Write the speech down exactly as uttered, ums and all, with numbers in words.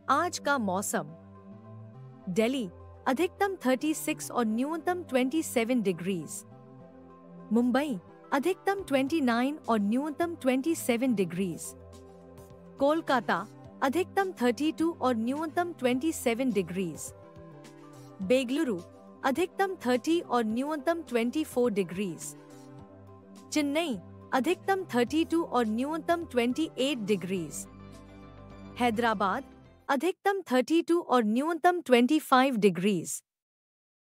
आज का मौसम। दिल्ली अधिकतम छत्तीस और न्यूनतम सत्ताईस डिग्रीज। मुंबई अधिकतम उनतीस और न्यूनतम सत्ताईस डिग्रीज। कोलकाता अधिकतम बत्तीस और न्यूनतम सत्ताईस डिग्रीज। बेंगलुरु अधिकतम तीस और न्यूनतम चौबीस डिग्रीज। चेन्नई अधिकतम बत्तीस और न्यूनतम अट्ठाईस डिग्रीज। हैदराबाद अधिकतम बत्तीस और न्यूनतम पच्चीस डिग्रीज।